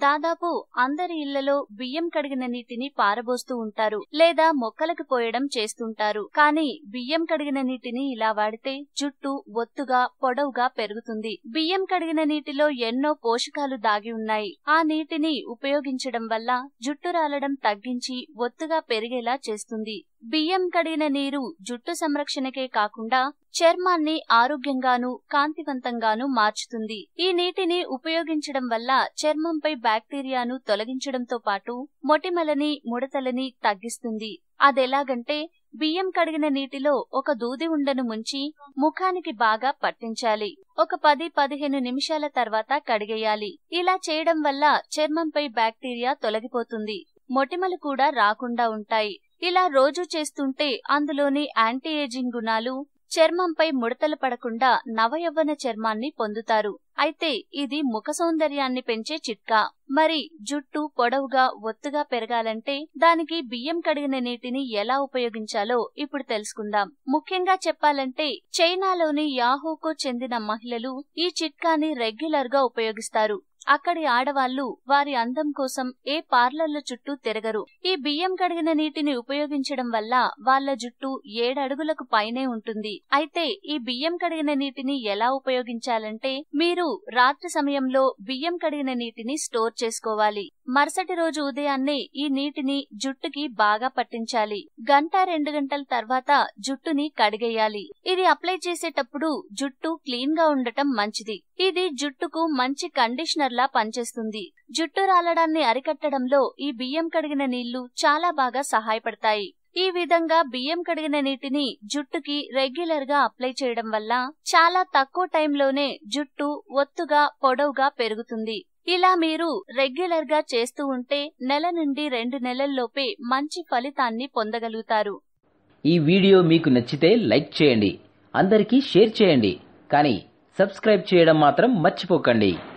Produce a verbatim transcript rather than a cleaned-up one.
దాదాపు అందరి ఇళ్లలో బియ్యం కడిగిన నీటిని పారబోస్తూ ఉంటారు లేదా మొక్కలకు పోయడం చేస్తుంటారు. కానీ బియ్యం కడిగిన నీటిని ఇలా వాడితే జుట్టు ఒత్తుగా పొడవుగా పెరుగుతుంది. బియ్యం కడిగిన నీటిలో ఎన్నో పోషకాలు దాగి ఉన్నాయి. ఆ నీటిని ఉపయోగించడం వల్ల జుట్టు రాలడం తగ్గించి ఒత్తుగా పెరిగేలా చేస్తుంది. బియ్యం కడిగిన నీరు జుట్టు సంరక్షణకే కాకుండా చర్మాన్ని ఆరోగ్యంగాను కాంతివంతంగాను మార్చుతుంది. ఈ నీటిని ఉపయోగించడం వల్ల చర్మంపై బ్యాక్టీరియాను తొలగించడంతో పాటు మొటిమలని ముడతలని తగ్గిస్తుంది. అదెలాగంటే బియ్యం కడిగిన నీటిలో ఒక దూది ఉండను ముంచి ముఖానికి బాగా పట్టించాలి. ఒక పది పదిహేను నిమిషాల తర్వాత కడిగేయాలి. ఇలా చేయడం వల్ల చర్మంపై బ్యాక్టీరియా తొలగిపోతుంది. మొటిమలు కూడా రాకుండా ఉంటాయి. ఇలా రోజు చేస్తుంటే అందులోని యాంటీ ఏజింగ్ గుణాలు చర్మంపై ముడతలు పడకుండా నవయవ్వన చర్మాన్ని పొందుతారు. అయితే ఇది ముఖ సౌందర్యాన్ని పెంచే చిట్కా. మరి జుట్టు పొడవుగా ఒత్తుగా పెరగాలంటే దానికి బియ్యం కడిగిన నీటిని ఎలా ఉపయోగించాలో ఇప్పుడు తెలుసుకుందాం. ముఖ్యంగా చెప్పాలంటే చైనాలోని యాహూకు చెందిన మహిళలు ఈ చిట్కాని రెగ్యులర్ గా ఉపయోగిస్తారు. అక్కడి ఆడవాళ్లు వారి అందం కోసం ఏ పార్లర్ల చుట్టూ తిరగరు. ఈ బియ్యం కడిగిన నీటిని ఉపయోగించడం వల్ల వాళ్ల జుట్టు ఏడడుగులకు పైనే ఉంటుంది. అయితే ఈ బియ్యం కడిగిన నీటిని ఎలా ఉపయోగించాలంటే మీరు రాత్రి సమయంలో బియ్యం కడిగిన నీటిని స్టోర్ చేసుకోవాలి. మరుసటి రోజు ఉదయాన్నే ఈ నీటిని జుట్టుకి బాగా పట్టించాలి. గంట రెండు గంటల తర్వాత జుట్టుని కడిగేయాలి. ఇది అప్లై చేసేటప్పుడు జుట్టు క్లీన్ గా ఉండటం మంచిది. ఇది జుట్టుకు మంచి కండిషనర్ లా పనిచేస్తుంది. జుట్టు రాలడాన్ని అరికట్టడంలో ఈ బియ్యం కడిగిన నీళ్లు చాలా బాగా సహాయపడతాయి. ఈ విధంగా బియ్యం కడిగిన నీటిని జుట్టుకి రెగ్యులర్ గా అప్లై చేయడం వల్ల చాలా తక్కువ టైంలోనే జుట్టు ఒత్తుగా పొడవుగా పెరుగుతుంది. ఇలా మీరు రెగ్యులర్ గా చేస్తూ ఉంటే నెల నుండి రెండు నెలల్లోపే మంచి ఫలితాన్ని పొందగలుగుతారు. ఈ వీడియో మీకు నచ్చితే లైక్ చేయండి, అందరికీ షేర్ చేయండి, కానీ సబ్స్క్రైబ్ చేయడం మాత్రం మర్చిపోకండి.